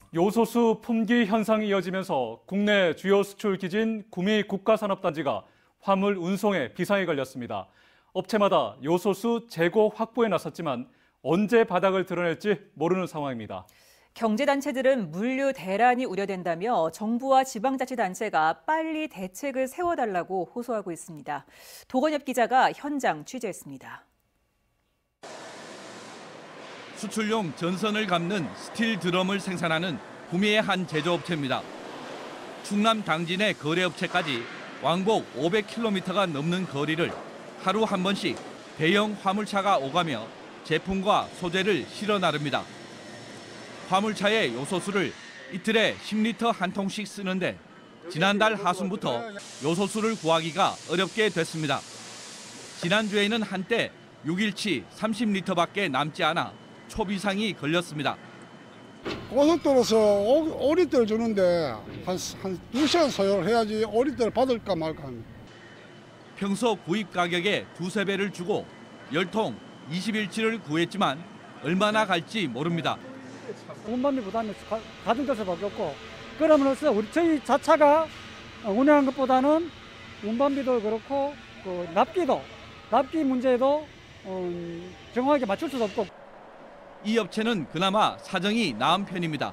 요소수 품귀 현상이 이어지면서 국내 주요 수출 기지인 구미 국가산업단지가 화물 운송에 비상이 걸렸습니다. 업체마다 요소수 재고 확보에 나섰지만 언제 바닥을 드러낼지 모르는 상황입니다. 경제단체들은 물류 대란이 우려된다며 정부와 지방자치단체가 빨리 대책을 세워달라고 호소하고 있습니다. 도건엽 기자가 현장 취재했습니다. 수출용 전선을 감는 스틸 드럼을 생산하는 구미의 한 제조업체입니다. 충남 당진의 거래업체까지 왕복 500km가 넘는 거리를 하루 한 번씩 대형 화물차가 오가며 제품과 소재를 실어 나릅니다. 화물차의 요소수를 이틀에 10리터 한 통씩 쓰는데 지난달 하순부터 요소수를 구하기가 어렵게 됐습니다. 지난주에는 한때 6일치 30리터밖에 남지 않아 초비상이 걸렸습니다. 고속도로에서 오리대를 주는데 한 2시간 소요를 해야지 오리대를 받을까 말까 합니다. 평소 구입 가격의 두세 배를 주고 10통 20일치를 구했지만 얼마나 갈지 모릅니다. 운반비 부담이 가중될 수밖에 없고, 그러면서 저희 자차가 운행한 것보다는 운반비도 그렇고 납기 문제도 정확하게 맞출 수도 없고. 이 업체는 그나마 사정이 나은 편입니다.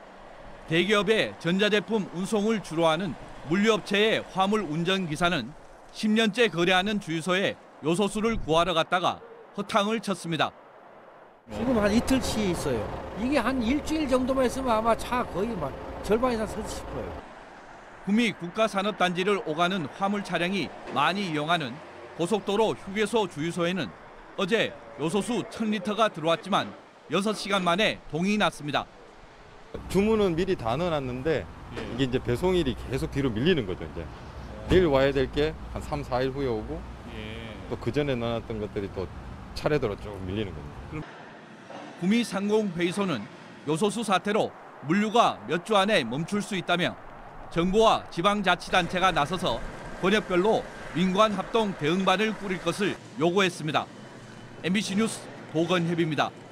대기업의 전자제품 운송을 주로 하는 물류업체의 화물 운전기사는 10년째 거래하는 주유소에 요소수를 구하러 갔다가 허탕을 쳤습니다. 지금 한 이틀치 있어요. 이게 한 일주일 정도만 있으면 아마 차 거의 막 절반 이상 섰을 거예요. 구미 국가산업단지를 오가는 화물 차량이 많이 이용하는 고속도로 휴게소 주유소에는 어제 요소수 1000리터가 들어왔지만 6시간 만에 동이 났습니다. 주문은 미리 다 넣어놨는데 이게 이제 배송일이 계속 뒤로 밀리는 거죠. 이제 내일 와야 될 게 한 3, 4일 후에 오고 또 그 전에 넣어놨던 것들이 또 차례대로 쭉 밀리는 겁니다. 구미 상공회의소는 요소수 사태로 물류가 몇 주 안에 멈출 수 있다며 정부와 지방자치단체가 나서서 권역별로 민관합동 대응반을 꾸릴 것을 요구했습니다. MBC 뉴스 도건협입니다.